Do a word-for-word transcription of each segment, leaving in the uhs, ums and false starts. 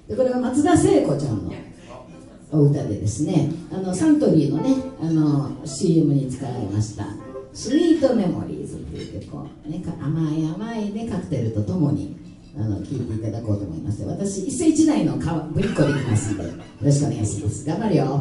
でこれは松田聖子ちゃんのお歌でですね、あのサントリーのねあの シーエム に使われました「スイートメモリーズ」っていう曲を、ね、甘い甘い、ね、カクテルとともにあの聴いていただこうと思います。私一世一代のかぶりっ子でいきますのでよろしくお願いします。頑張るよ。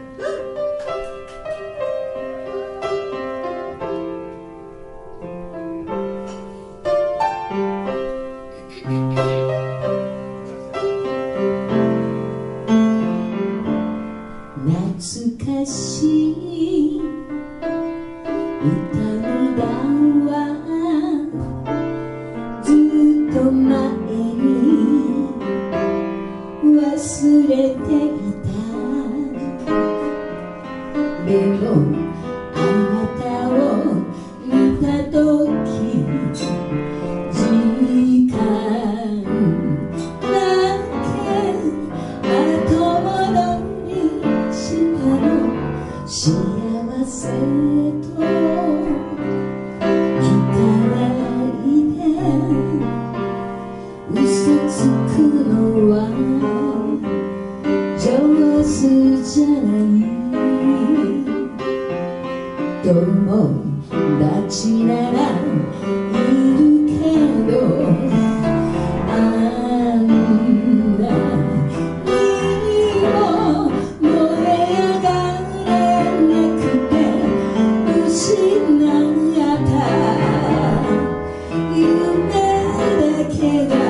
懐かしい歌の段はずっと前に忘れていた。でもあなたを見たとき時間だけ後戻り幸せと聞かないで嘘つくのは上手じゃない友達ならいるけどあんなにも燃え上がる失った夢だけが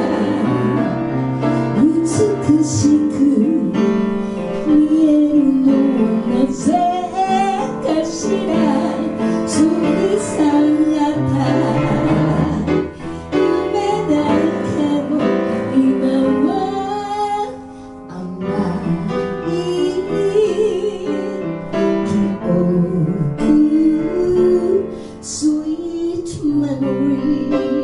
美しく見えるのはなぜかしら。過ぎ去った夢だけも今は甘い記憶Sweet memories.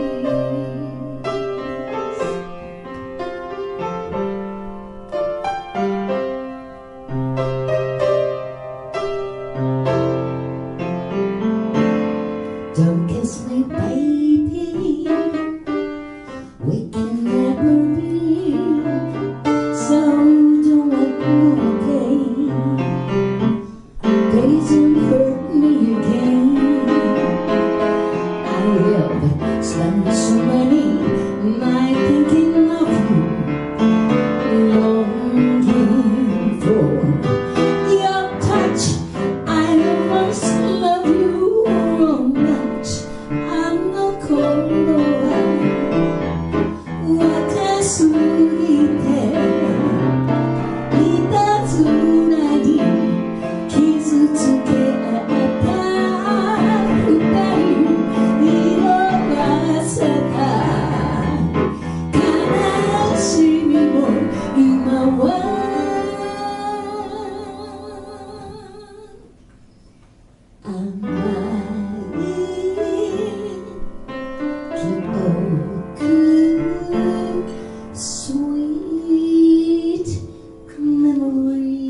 Don't kiss me, baby. We can never be. So don't let me again. Please don't hurt me again. I will spend so many nights thinking of you, longing for your touch. I must love you so much. I'm not cold. 若すぎていたずらに傷つけ合った二人色あせた悲しみも今は甘い記憶Sweet memories.